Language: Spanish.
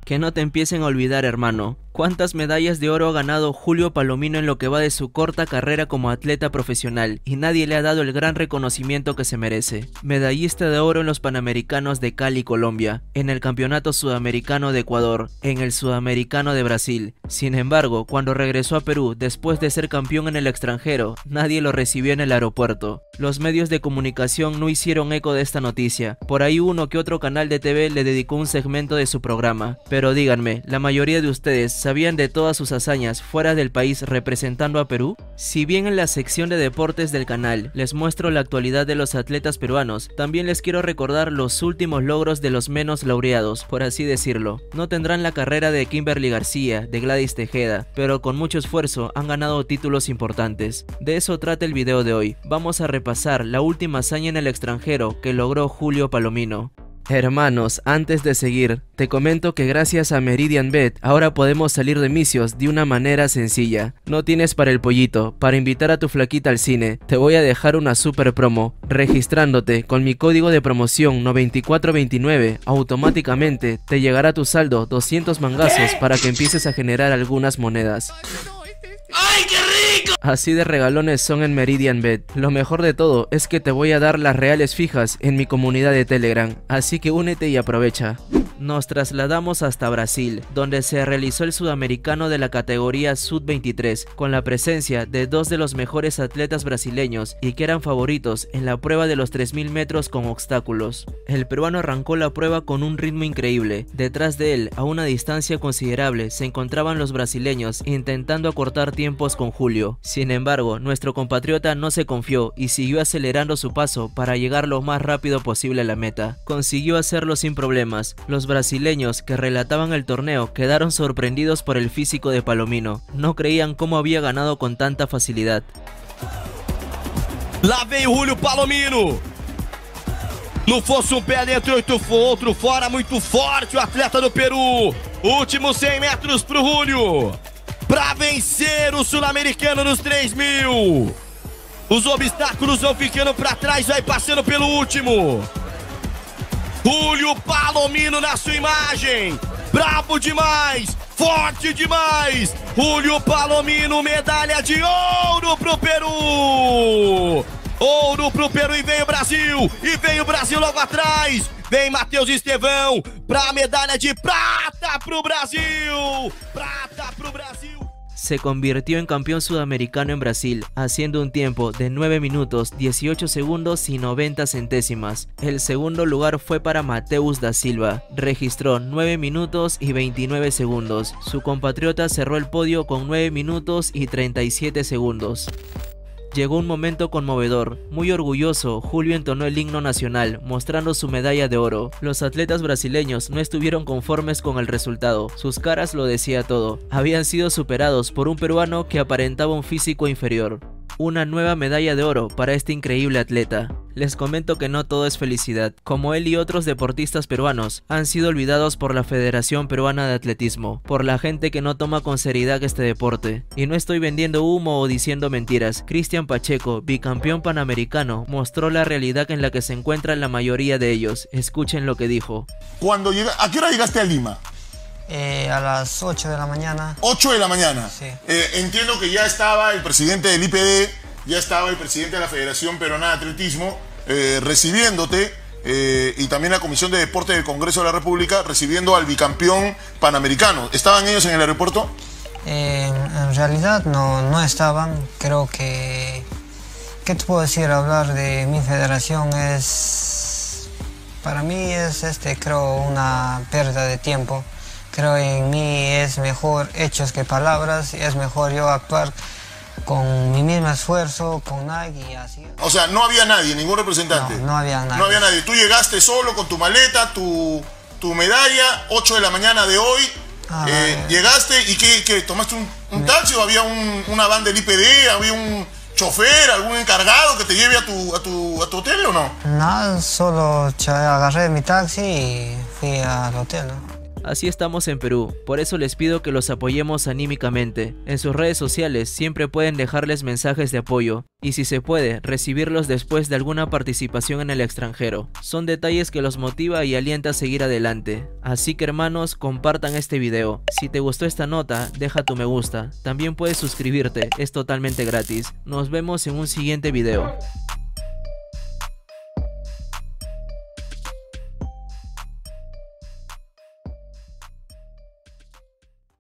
Que no te empiecen a olvidar, hermano. ¿Cuántas medallas de oro ha ganado Julio Palomino en lo que va de su corta carrera como atleta profesional? Y nadie le ha dado el gran reconocimiento que se merece. Medallista de oro en los Panamericanos de Cali, Colombia, en el Campeonato Sudamericano de Ecuador, en el Sudamericano de Brasil. Sin embargo, cuando regresó a Perú, después de ser campeón en el extranjero, nadie lo recibió en el aeropuerto. Los medios de comunicación no hicieron eco de esta noticia. Por ahí uno que otro canal de TV le dedicó un segmento de su programa. Pero díganme, ¿la mayoría de ustedes sabían de todas sus hazañas fuera del país representando a Perú? Si bien en la sección de deportes del canal les muestro la actualidad de los atletas peruanos, también les quiero recordar los últimos logros de los menos laureados, por así decirlo. No tendrán la carrera de Kimberly García, de Gladys Tejeda, pero con mucho esfuerzo han ganado títulos importantes. De eso trata el video de hoy. Vamos a repasar la última hazaña en el extranjero que logró Julio Palomino. Hermanos, antes de seguir, te comento que gracias a Meridianbet ahora podemos salir de misios de una manera sencilla. No tienes para el pollito, para invitar a tu flaquita al cine, te voy a dejar una super promo. Registrándote con mi código de promoción 9429, automáticamente te llegará a tu saldo 200 mangazos para que empieces a generar algunas monedas. ¡Ay, qué rico! Así de regalones son en Meridianbet. Lo mejor de todo es que te voy a dar las reales fijas en mi comunidad de Telegram, así que únete y aprovecha. Nos trasladamos hasta Brasil, donde se realizó el sudamericano de la categoría Sub-23, con la presencia de dos de los mejores atletas brasileños y que eran favoritos en la prueba de los 3000 metros con obstáculos. El peruano arrancó la prueba con un ritmo increíble. Detrás de él, a una distancia considerable, se encontraban los brasileños intentando acortar tiempos con Julio. Sin embargo, nuestro compatriota no se confió y siguió acelerando su paso para llegar lo más rápido posible a la meta. Consiguió hacerlo sin problemas. Los brasileños que relataban el torneo quedaron sorprendidos por el físico de Palomino. No creían cómo había ganado con tanta facilidad. Lá vem Julio Palomino. Não fosse um pé dentro e outro fora, muito forte o atleta do Peru. Últimos 100 metros pro Julio, para vencer o sul-americano nos 3000. Os obstáculos vão ficando para trás, vai passando pelo último. Julio Palomino na sua imagem, brabo demais, forte demais. Julio Palomino, medalha de ouro pro Peru. Ouro pro Peru e vem o Brasil logo atrás. Vem Matheus Estevão pra medalha de prata pro Brasil. Prata pro Brasil. Se convirtió en campeón sudamericano en Brasil, haciendo un tiempo de 9 minutos, 18 segundos y 90 centésimas. El segundo lugar fue para Mateus da Silva, registró 9 minutos y 29 segundos. Su compatriota cerró el podio con 9 minutos y 37 segundos. Llegó un momento conmovedor. Muy orgulloso, Julio entonó el himno nacional, mostrando su medalla de oro. Los atletas brasileños no estuvieron conformes con el resultado. Sus caras lo decía todo. Habían sido superados por un peruano que aparentaba un físico inferior. Una nueva medalla de oro para este increíble atleta. Les comento que no todo es felicidad. Como él y otros deportistas peruanos han sido olvidados por la Federación Peruana de Atletismo, por la gente que no toma con seriedad este deporte. Y no estoy vendiendo humo o diciendo mentiras. Cristian Pacheco, bicampeón panamericano, mostró la realidad en la que se encuentran la mayoría de ellos. Escuchen lo que dijo. ¿A qué hora llegaste a Lima? A las 8 de la mañana. 8 de la mañana. Sí. Entiendo que ya estaba el presidente del IPD, ya estaba el presidente de la Federación Peruana de Atletismo recibiéndote y también la Comisión de Deporte del Congreso de la República recibiendo al bicampeón panamericano. ¿Estaban ellos en el aeropuerto? En realidad no estaban. Creo que... ¿Qué te puedo decir? Hablar de mi federación es... Para mí es creo una pérdida de tiempo. Creo en mí es mejor hechos que palabras, es mejor yo actuar con mi mismo esfuerzo, con nadie y así. O sea, no había nadie, ningún representante. No había nadie. No había nadie. Tú llegaste solo con tu maleta, tu medalla, 8 de la mañana de hoy. Llegaste y ¿qué? ¿Tomaste un taxi o había una van del IPD, había un chofer, algún encargado que te lleve a tu hotel o no? Nada, solo agarré mi taxi y fui al hotel, ¿no? Así estamos en Perú, por eso les pido que los apoyemos anímicamente. En sus redes sociales siempre pueden dejarles mensajes de apoyo y si se puede, recibirlos después de alguna participación en el extranjero. Son detalles que los motiva y alienta a seguir adelante. Así que hermanos, compartan este video. Si te gustó esta nota, deja tu me gusta. También puedes suscribirte, es totalmente gratis. Nos vemos en un siguiente video.